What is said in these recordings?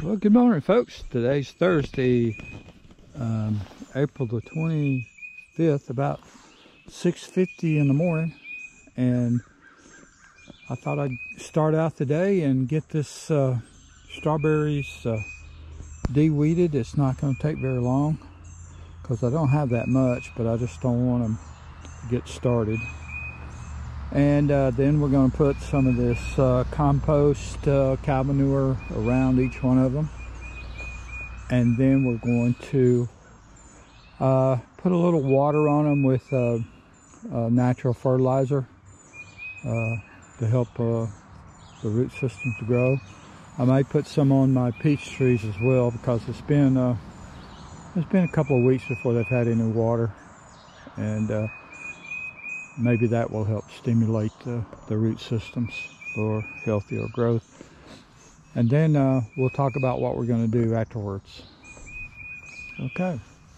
Well, good morning, folks. Today's Thursday, April the 25th, about 6:50 in the morning, and I thought I'd start out the day and get this strawberries de-weeded. It's not going to take very long because I don't have that much, but I just don't want them to get started. And then we're going to put some of this compost cow manure around each one of them. And then we're going to put a little water on them with natural fertilizer to help the root system to grow. I might put some on my peach trees as well, because it's been a couple of weeks before they've had any water, and maybe that will help stimulate the root systems for healthier growth. And then we'll talk about what we're going to do afterwards. Okay,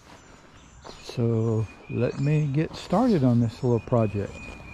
so let me get started on this little project.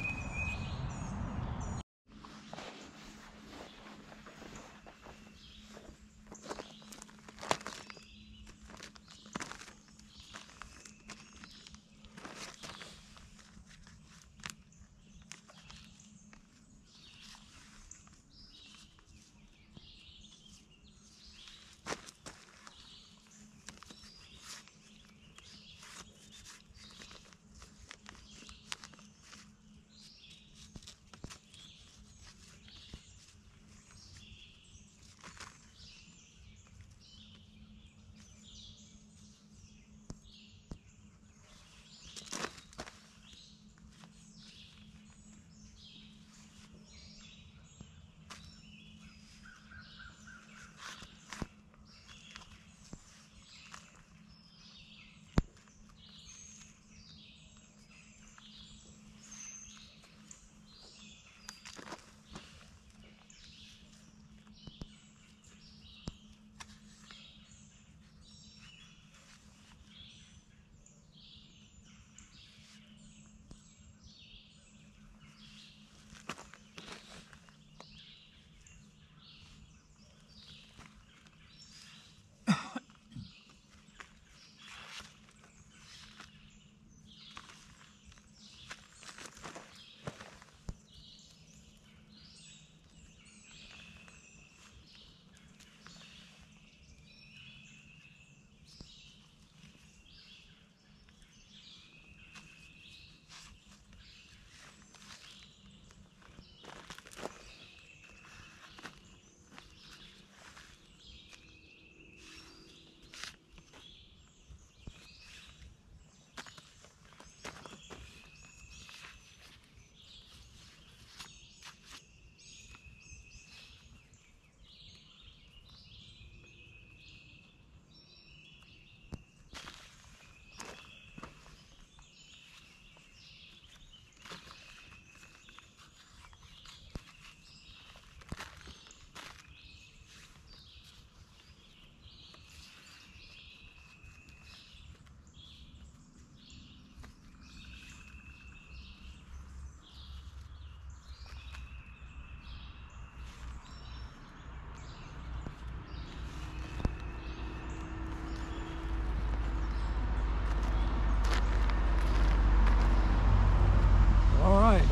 All right.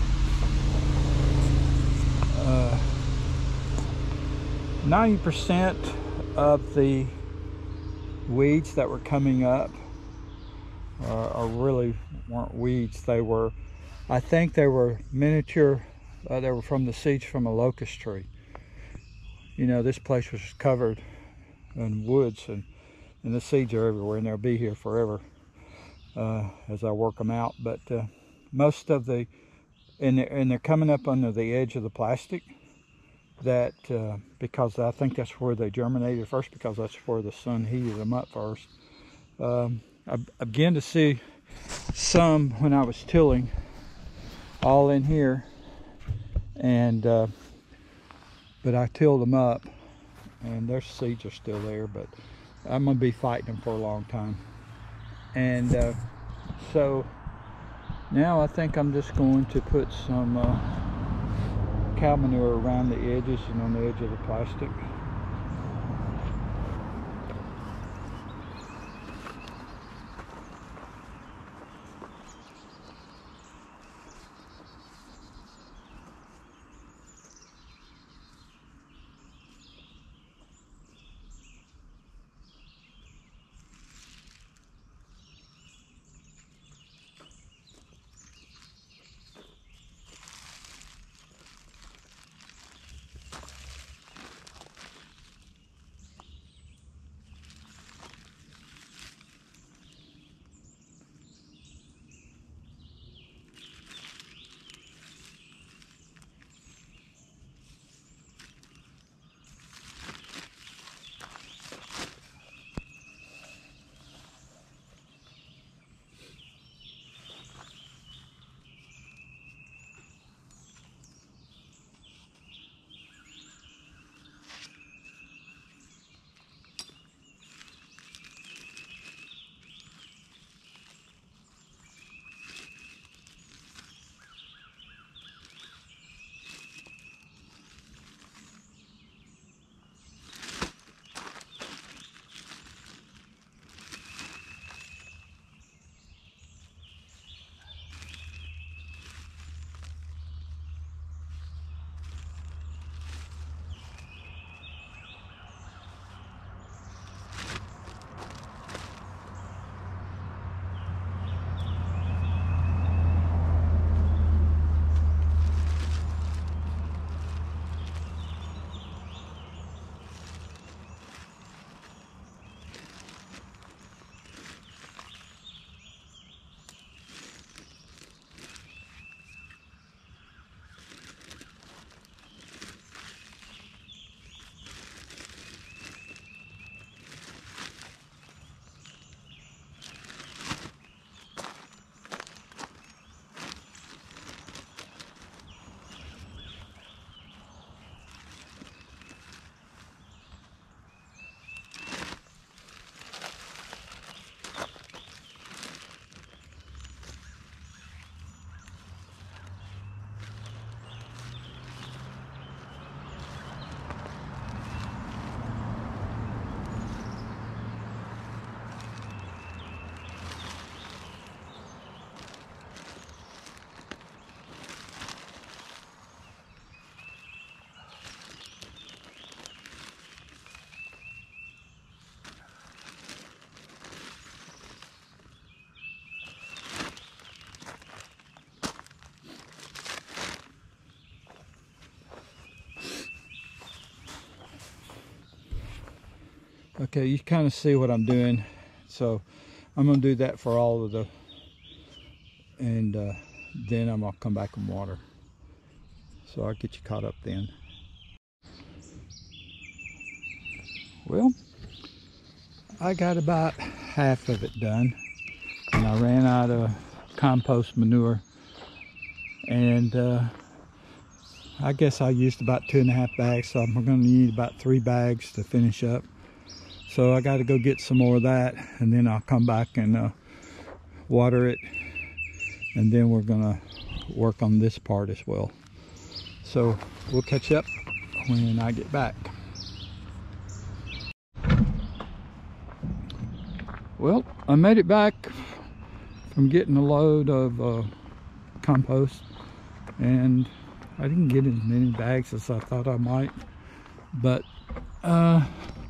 90% of the weeds that were coming up really weren't weeds. They were, I think they were miniature, they were from the seeds from a locust tree. You know, this place was covered in woods, and the seeds are everywhere, and they'll be here forever as I work them out. But most of the, and they're coming up under the edge of the plastic, that because I think that's where they germinated first, because that's where the sun heated them up first. I began to see some when I was tilling, all in here, and but I tilled them up, and their seeds are still there, but I'm gonna be fighting them for a long time. And so now I think I'm just going to put some cow manure around the edges and on the edge of the plastic. Okay, you kind of see what I'm doing. So I'm gonna do that for all of the, and then I'm gonna come back and water. So I'll get you caught up then. Well, I got about half of it done, and I ran out of compost manure, and I guess I used about 2.5 bags, so I'm going to need about 3 bags to finish up. So I got to go get some more of that, and then I'll come back and water it, and then we're going to work on this part as well. So we'll catch up when I get back. Well, I made it back from getting a load of compost, and I didn't get as many bags as I thought I might, but I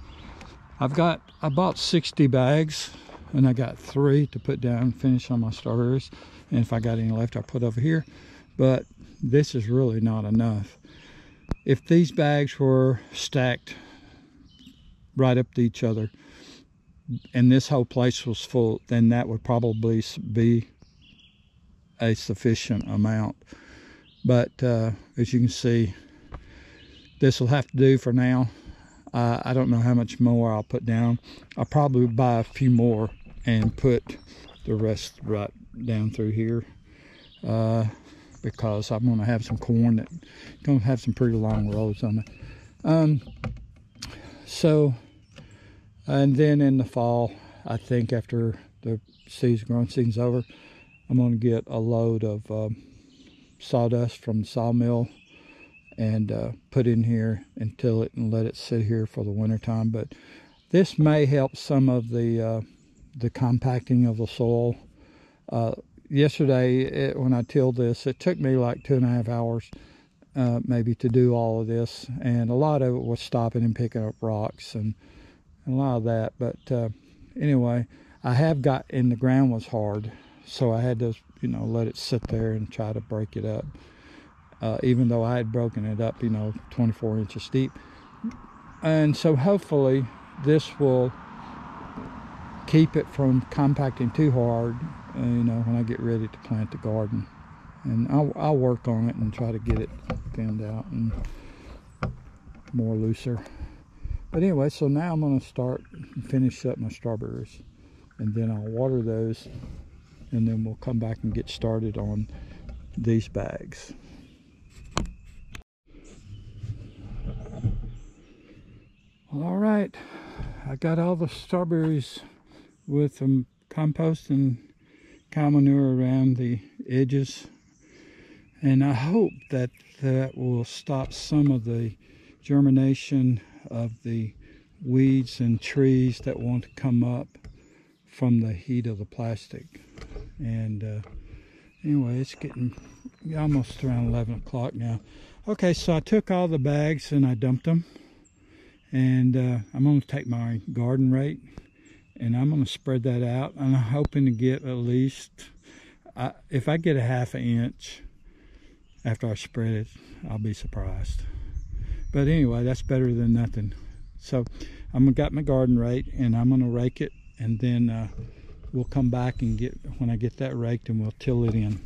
bought 60 bags, and I got 3 to put down and finish on my strawberries, and if I got any left I'll put over here. But this is really not enough. If these bags were stacked right up to each other and this whole place was full, then that would probably be a sufficient amount. But as you can see, this will have to do for now. I don't know how much more I'll put down. I'll probably buy a few more and put the rest right down through here, because I'm going to have some corn that's going to have some pretty long rows on it. So, and then in the fall, I think after the growing season's over, I'm going to get a load of sawdust from the sawmill and put in here and till it and let it sit here for the winter time. But this may help some of the compacting of the soil. Yesterday when I tilled this, it took me like 2.5 hours maybe to do all of this, and a lot of it was stopping and picking up rocks and a lot of that. But anyway, I have got, and the ground was hard, so I had to, you know, let it sit there and try to break it up, even though I had broken it up, you know, 24 inches deep. And so hopefully this will keep it from compacting too hard, you know, when I get ready to plant the garden. And I'll work on it and try to get it thinned out and more looser. But anyway, so now I'm going to start and finish up my strawberries, and then I'll water those, and then we'll come back and get started on these bags. All right, I got all the strawberries with some compost and cow manure around the edges, and I hope that that will stop some of the germination of the weeds and trees that want to come up from the heat of the plastic. And anyway, it's getting almost around 11 o'clock now. Okay, so I took all the bags and I dumped them, and I'm going to take my garden rake and I'm going to spread that out, and I'm hoping to get at least, if I get a 1/2 inch after I spread it, I'll be surprised. But anyway, that's better than nothing. So I'm got my garden rake, and I'm going to rake it, and then we'll come back and get, when I get that raked, and we'll till it in.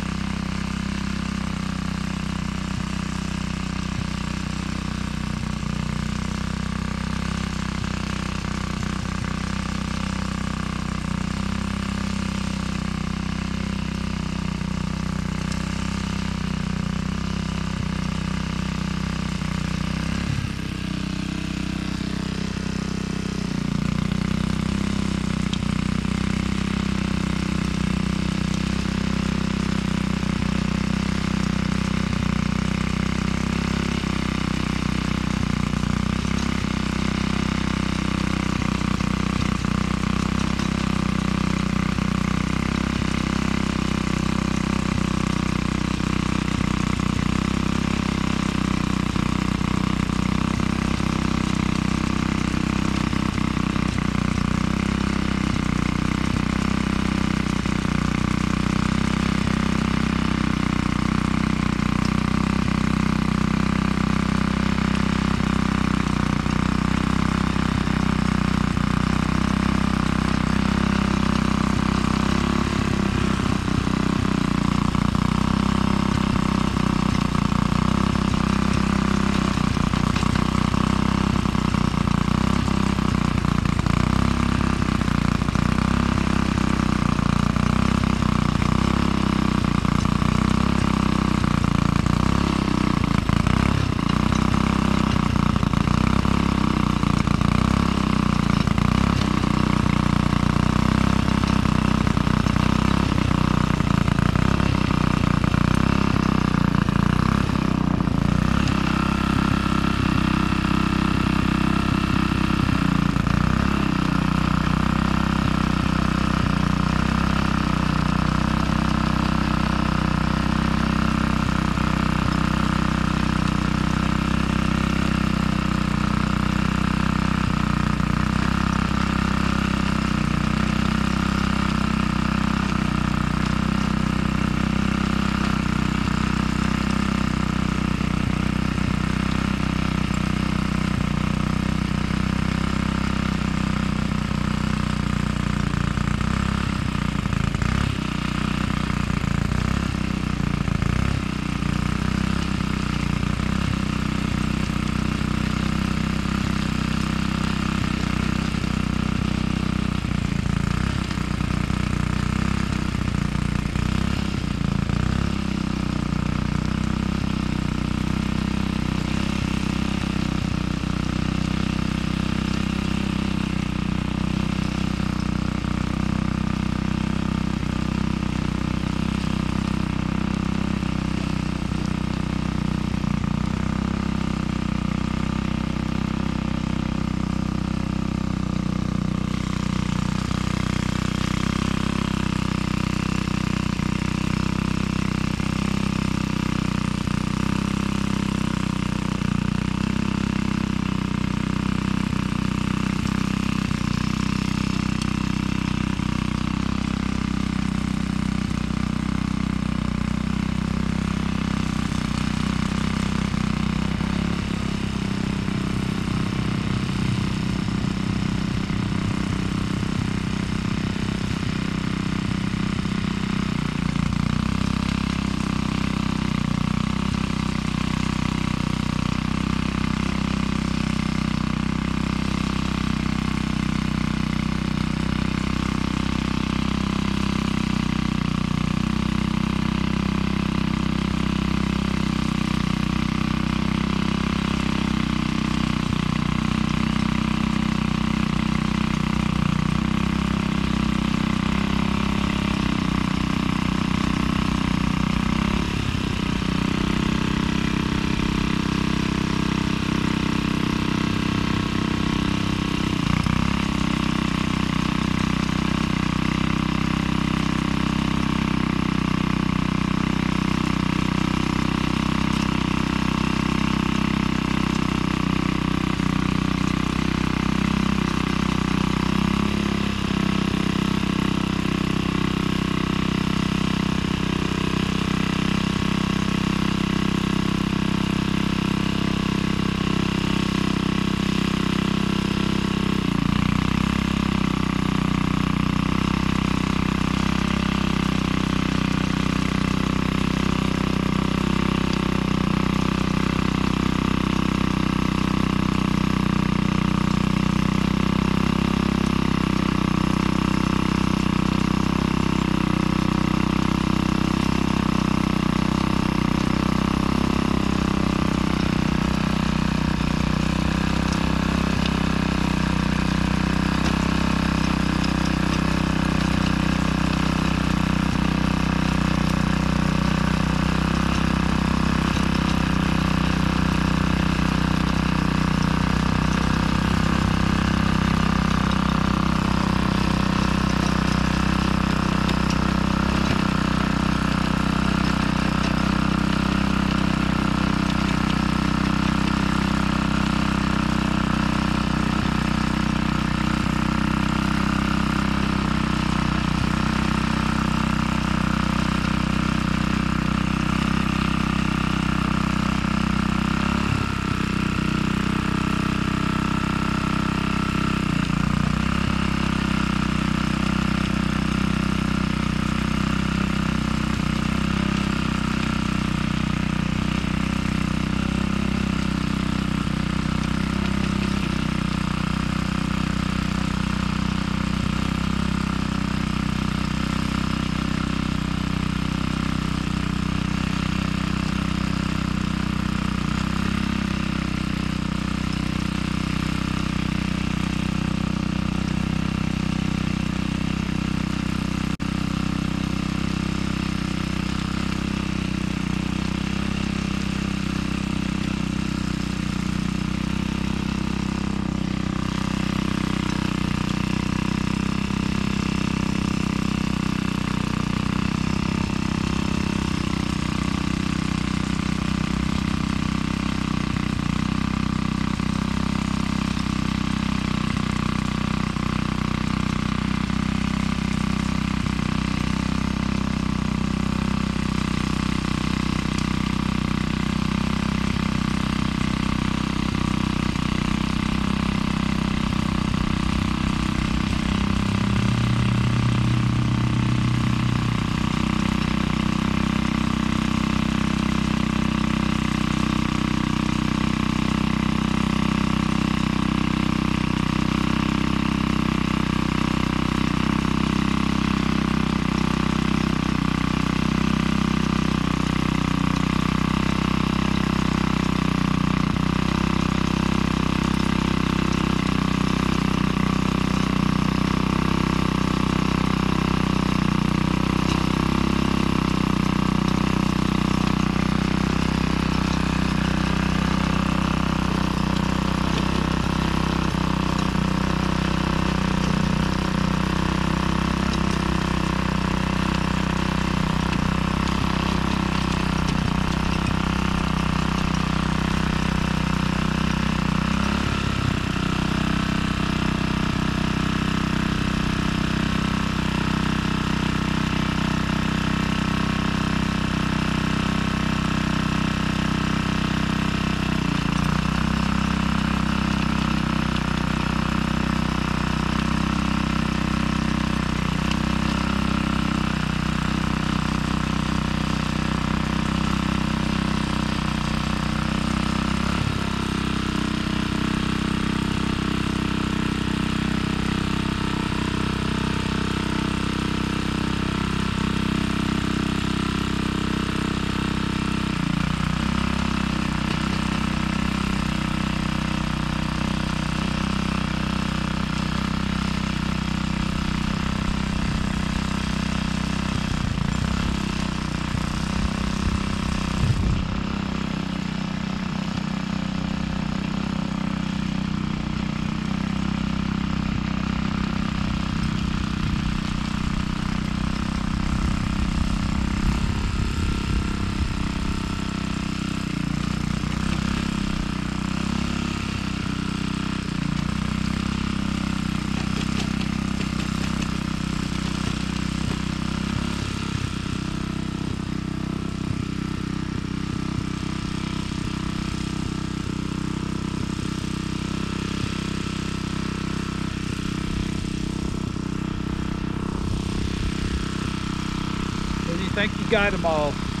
you think you got them all.